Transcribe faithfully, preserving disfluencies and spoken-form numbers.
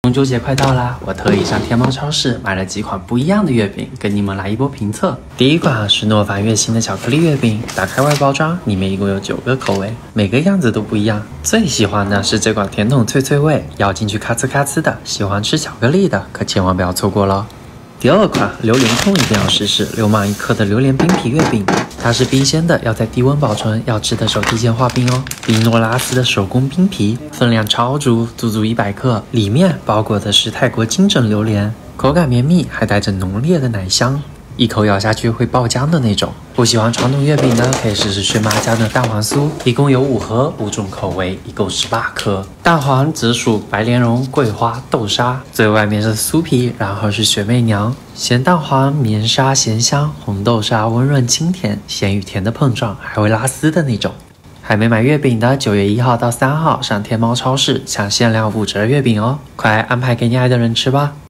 中秋节快到啦，我特意上天猫超市买了几款不一样的月饼，跟你们来一波评测。第一款是诺凡月星的巧克力月饼，打开外包装，里面一共有九个口味，每个样子都不一样。最喜欢的是这款甜筒脆脆味，咬进去咔呲咔呲的，喜欢吃巧克力的可千万不要错过了。第二款榴莲控一定要试试，六芒一克的榴莲冰皮月饼，它是冰鲜的，要在低温保存，要吃的时候提前化冰哦。冰诺拉斯的手工冰皮，分量超足，足足一百克，里面包裹的是泰国金枕榴莲，口感绵密，还带着浓烈的奶香。一口咬下去会爆浆的那种。不喜欢传统月饼呢，可以试试薛妈家的蛋黄酥，一共有五盒，五种口味，一共十八颗。蛋黄紫薯、白莲蓉、桂花、豆沙，最外面是酥皮，然后是雪媚娘。咸蛋黄、绵沙咸香，红豆沙温润清甜，咸与甜的碰撞，还会拉丝的那种。还没买月饼的，九月一号到三号上天猫超市抢限量五折月饼哦，快安排给你爱的人吃吧。